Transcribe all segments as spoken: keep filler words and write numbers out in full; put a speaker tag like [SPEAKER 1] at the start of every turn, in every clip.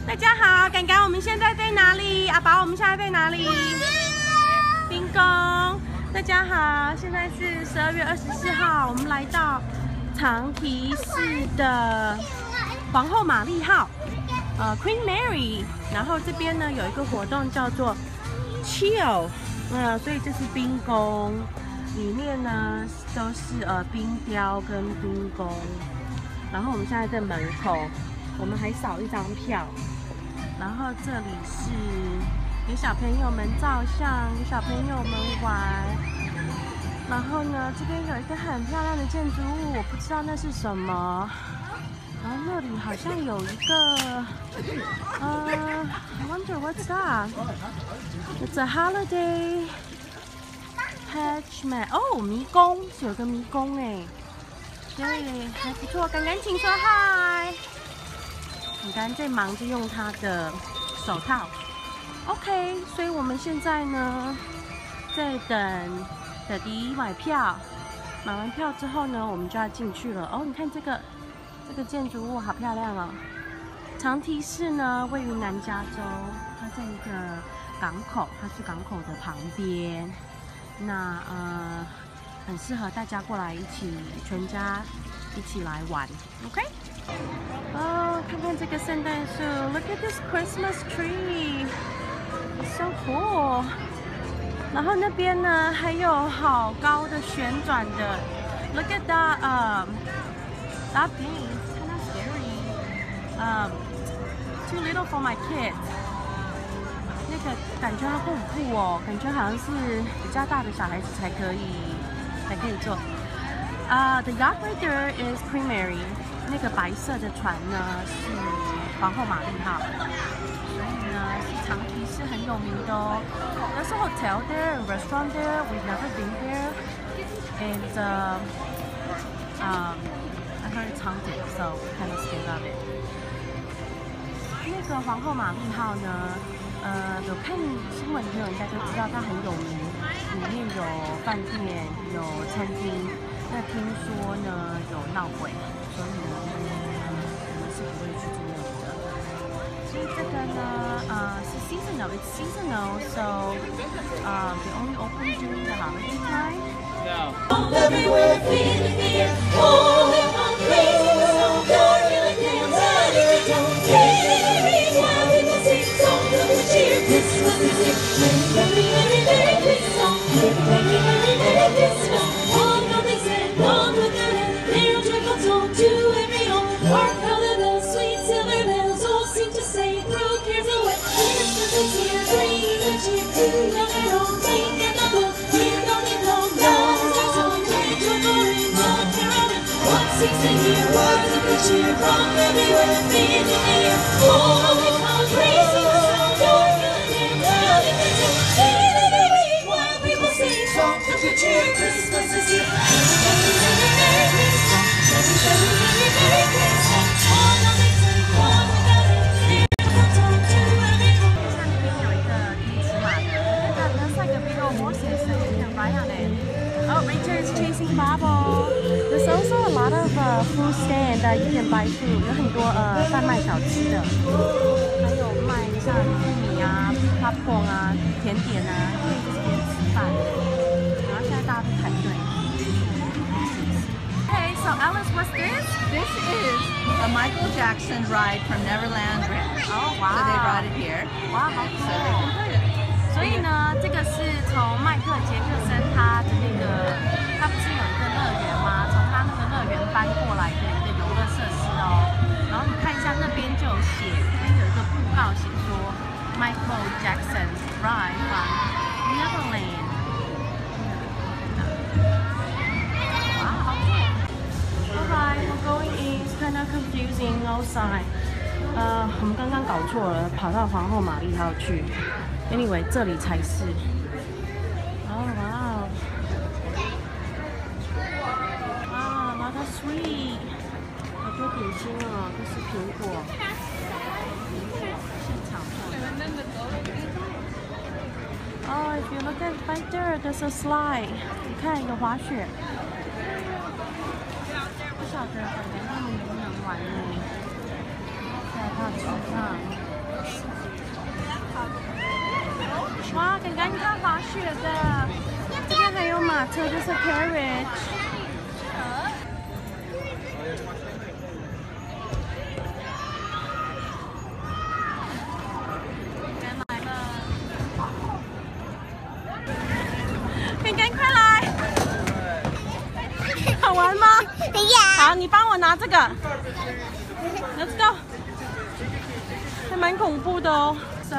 [SPEAKER 1] 大家好，刚刚我们现在在哪里？阿宝，我们现在在哪里？冰宫。大家好，现在是十二月二十四号，我们来到长堤市的皇后玛丽号，呃 ，Queen Mary。然后这边呢有一个活动叫做 Chill， 呃，所以这是冰宫，里面呢都是呃冰雕跟冰宫。然后我们现在在门口，我们还少一张票。然后这里是给小朋友们照相，给小朋友们玩。然后呢，这边有一个很漂亮的建筑物，我不知道那是什么。然后那里好像有一个，呃 ，I wonder what's that? It's a holiday hatchment. 哦，迷宫，有个迷宫哎，对，还不错。刚刚请说嗨。刚刚在忙着用他的手套。OK， 所以我们现在呢，在等等迪买票。买完票之后呢，我们就要进去了。哦，你看这个这个建筑物好漂亮哦。长堤市呢，位于南加州，它在一个港口，它是港口的旁边。那呃，很适合大家过来一起全家一起来玩。OK。哦，看看这个圣诞树 ，Look at this Christmas tree, it's so cool。然后那边呢还有好高的旋转的 ，Look at that, um, that thing, it's kind of scary. Um, too little for my kids. 那个感觉好恐怖哦，感觉好像是比较大的小孩子才可以才可以坐。啊、uh, ，The yacht right there is Queen Mary。那个白色的船呢是皇后玛丽号，所以呢是长堤是很有名的哦。There's a hotel there, a restaurant there. We've never been there, and uh, um, I heard it's haunted, so kind of scared of it. 那个皇后玛丽号呢，呃，有看新闻的朋友应该都知道它很有名，里面有饭店，有餐厅。那听说呢有闹鬼。所以呢，我们是不会去住那里的。所以这个呢，呃，是 seasonal， it's seasonal, so um, they only open during the holiday time.
[SPEAKER 2] No.
[SPEAKER 3] Everywhere feeling the air, holding on crazy, so dark and dance, Merry while people sing songs of good cheer. Christmas is here. Merry, merry, merry Christmas. Merry, merry, merry Christmas. All know they said, on with their head, their joyful tone to every home. Hark how the bells, sweet silver bells, all seem to say, throw cares away. Christmas is here, bringing the cheer. Ring on their own, ring and the bell, ring on their own, bells their song, ring joyful ring, rock around it. What seems to hear words of good cheer from everywhere, feeling the air, holding on crazy, so dark and dance, feeling the ring while people sing songs of good cheer. Christmas is here. Merry, merry, merry Christmas. Merry, merry, merry, merry Christmas. All know they say, one without it, there's no time to every home.
[SPEAKER 1] 像那边有一个可以骑马的，那个 looks like a big old horses that you can ride on it. Oh, Richard is chasing Bubble. There's also a lot of uh, food stand that you can buy food. 有很多呃贩卖小吃的，还有卖像玉米啊、popcorn 啊、甜点啊，可以在这边吃饭。然后现在大家都排队。Hey, so Alice, what's this?
[SPEAKER 4] This is a Michael Jackson ride from Neverland Ranch.
[SPEAKER 1] Oh, wow.
[SPEAKER 4] So they brought it here.
[SPEAKER 1] 哇，好酷！所以呢，这个是从迈克杰克森他的那个，他不是有一个乐园吗？从他那个乐园搬过来的一个游乐设施哦。然后你看一下那边就有写，这边有一个布告写说 Michael Jackson ride from Neverland。哇，好酷！ Alright, we're going in. It's kind of confusing outside. 呃，我们刚刚搞错了，跑到皇后玛丽号去。Anyway， 这里才是。哦，哇哦！啊 ，lot of sweet， 好多点心哦，这是苹果。现场做的。哦 ，if you look at right there, there's a slide。你看有滑雪。不晓得本来他们能不能玩呢？在他车上。 雪的，这边还有马车，就是 carriage。人来了，饼干快来！好玩吗？好，你帮我拿这个。Let's go。还蛮恐怖的哦。So。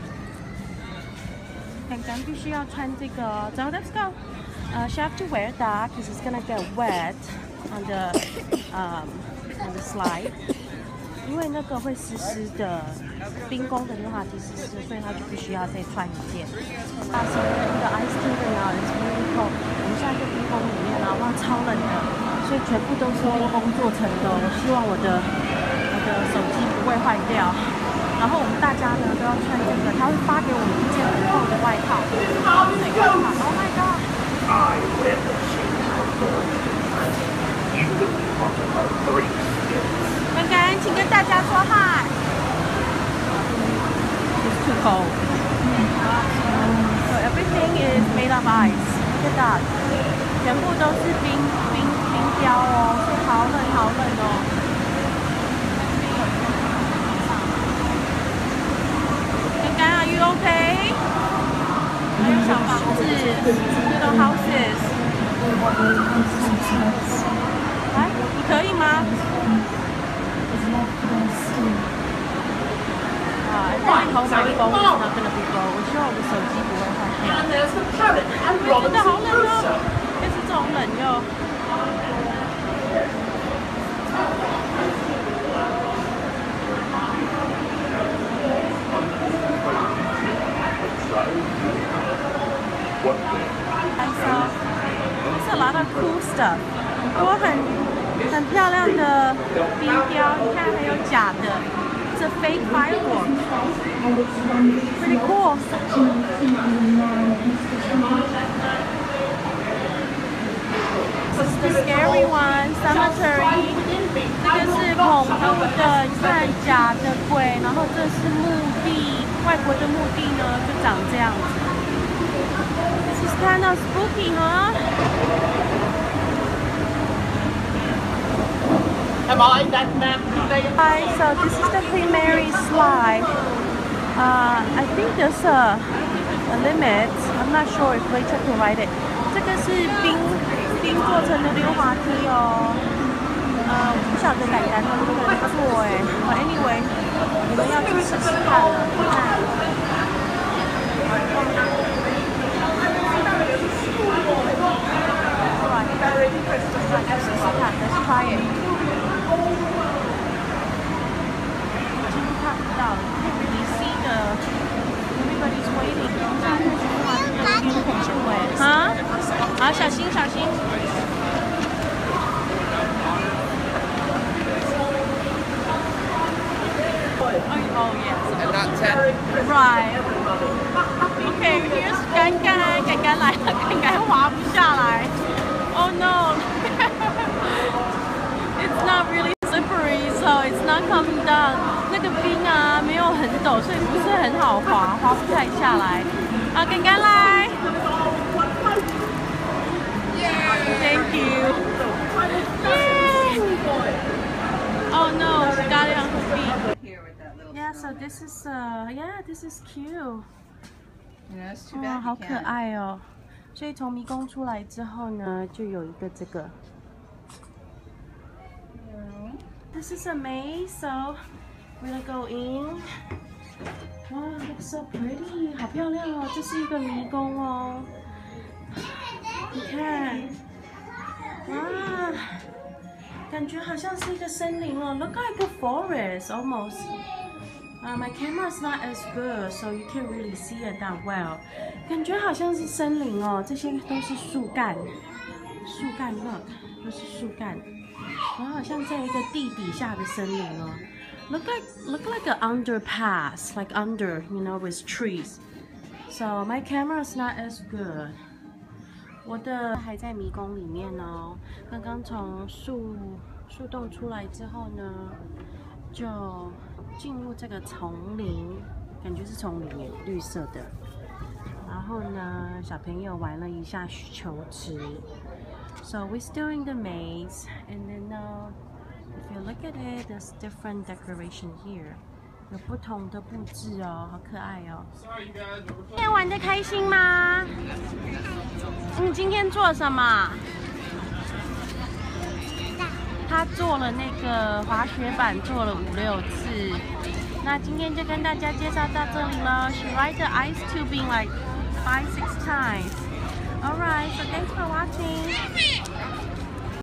[SPEAKER 1] 干干必须要穿这个哦。So let's go. Uh, she have to wear that because it's gonna get wet on the um on the slide. 因为那个会湿湿的，冰宫的溜滑梯湿湿，所以她就必须要再穿一件。啊，所以那个 ice skating 啊 ，it's really cold. 我们现在在冰宫里面啊，哇，超冷的，所以全部都是冰宫做成的。我希望我的我的手机不会坏掉。然后我们大家呢都要穿这个，他会发给我们一件很厚的外套，水外套。Oh my god！
[SPEAKER 2] I wear the same outdoors you look on the three skills.
[SPEAKER 1] 刚刚请跟大家说嗨。It's too cold. So everything is made of ice. Look at that. 全部都是冰冰冰雕哦，所以好冷好冷哦。Are you okay? 还有小房子 ，little houses。来，你可以吗？啊 I really hope my phone is not gonna be blown. 我希望我的手机不会坏掉。
[SPEAKER 2] And there's the parrot and
[SPEAKER 1] 真的好
[SPEAKER 2] Robinson
[SPEAKER 1] 冷哦，
[SPEAKER 2] Crusoe.
[SPEAKER 1] 就是这种冷又。
[SPEAKER 2] What
[SPEAKER 1] And so there's a lot of cool stuff. 很多很很漂亮的冰雕，你看还有假的，这 fake firework, pretty cool. This is the scary one, cemetery. 这个是恐怖的，你看假的鬼，然后这是墓地，外国的墓地呢就长这样子。This is kind of spooky, huh?
[SPEAKER 2] am I that man today?
[SPEAKER 1] Hi, so this is the Queen Mary slide. Uh, I think there's a, a limit. I'm not sure if later can write it. 这个是冰冰做成的溜滑梯哦。呃，我不晓得奶奶能不能做哎。But anyway， 我们要去试试看了。看。Let's try it. 几乎看不到了，可以 really see the everybody's waiting. 啊？好，小心小心。Oh yes.
[SPEAKER 2] And that's it.
[SPEAKER 1] Right. Okay, here's 干干，干干来了，干干滑不下来。Oh no. It's not really slippery, so it's not coming down. 那个冰啊，没有很陡，所以不是很好滑，滑不太下来。啊，干干来。Thank you. Yay. Oh no, she got it on her feet. Yeah, so this is uh, yeah, this is cute.
[SPEAKER 4] You know, it's too
[SPEAKER 1] 哇，
[SPEAKER 4] bad
[SPEAKER 1] 好
[SPEAKER 4] you
[SPEAKER 1] 可
[SPEAKER 4] can't.
[SPEAKER 1] 爱哦！所以从迷宫出来之后呢，就有一个这个。This is a maze, so we're gonna go in. 哇 looks so pretty， 好漂亮哦！这是一个迷宫哦。你看，哇，感觉好像是一个森林哦。Look like a forest almost. Uh, my camera is not as good, so you can't really see it that well. 感觉好像是森林哦，这些都是树干，树干 look 都是树干，然后好像在一个地底下的森林哦。Look like look like an underpass, like under, you know, with trees. So my camera is not as good. 我的还在迷宫里面哦，刚刚从树树洞出来之后呢，就进入这个丛林，感觉是丛林耶，绿色的。 然后呢，小朋友玩了一下球池。So we're still in the maze, and then uh, if you look at it, there's different decoration here. 有不同的布置哦，好可爱哦。今天玩得开心吗？你今天做什么？他做了那个滑雪板，做了五六次。那今天就跟大家介绍到这里了。She ride the ice tubing like five, six times. Alright, so thanks for watching.